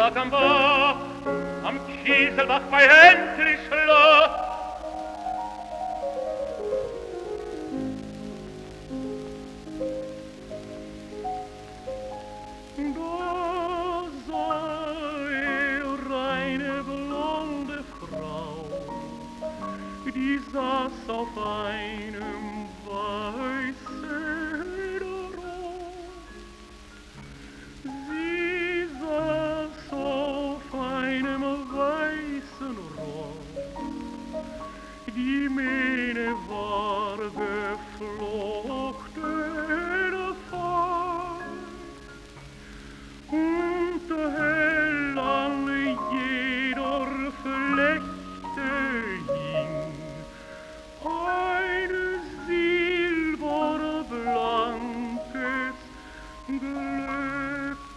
lag am Bach, am Kieselbach bei Entrischler. Da sah eine blonde Frau, die saß auf einem weißen Ross. Sie saß auf einem weißen Ross, die Mähne war geflochten fein, und hell an jeder Flechte hing ein silberblankes Glöckchen.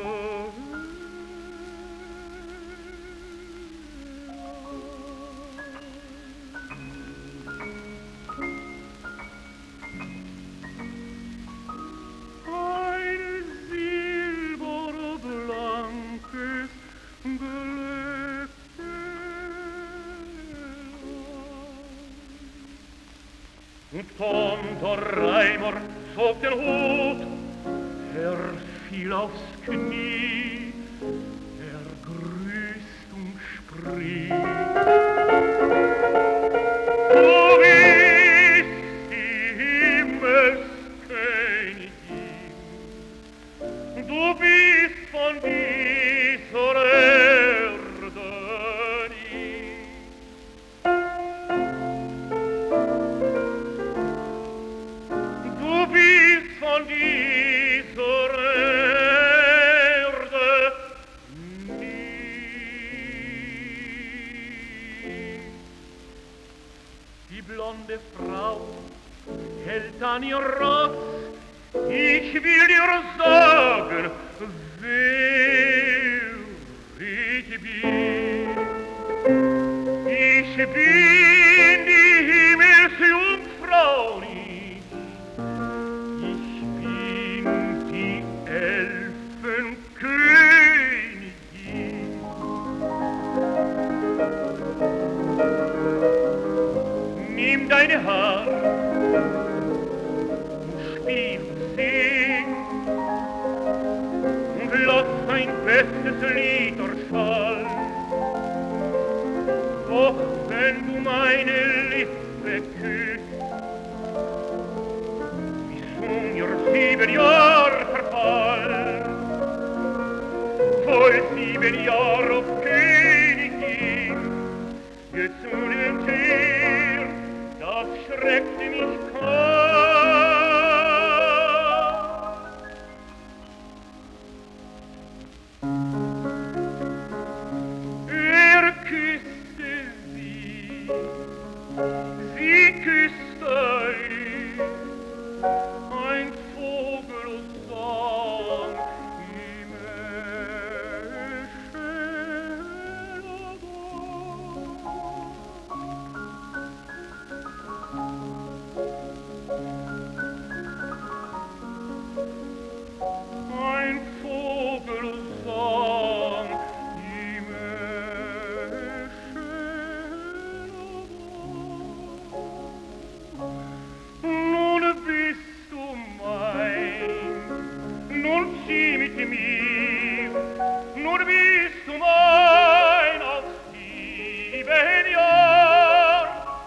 Ein silberblankes Glöckchen. Und Tom der Reimer zog den Hut, fiel aufs Knie, grüßt und spricht: Du bist die Himmelskönigin, du bist von dieser Erde nicht. Du bist von dieser Erde nicht. Die blonde Frau hält an ihr Ross, ich will dir sagen, wer ich bin. Ich bin die Himmelsjungfrau nicht, ich bin die Elfenkönigin. Nimm deine Hand und spiel und sing und lass ein bestes Lied erschallen. Doch wenn du meine Lippe küsst, bis mir 7 Jahre verfallen, voll 7 Jahre auf Königin, gezwungen dir, das schreckt mich kaum. Küsste sie, sie küsste ihn, ein Vogel sang im ein Vogel sang im Nun bist du mein, nun zieh mit mir, nun bist du mein auf 7 Jahr.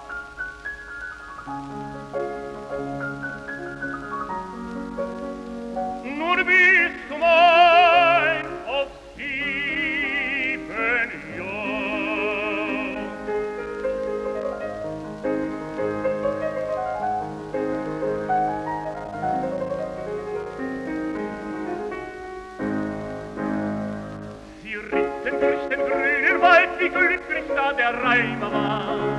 Nun bist du mein auf 7 Jahr. Sie ritten durch den grünen Wald, wie glücklich da der Reimer war.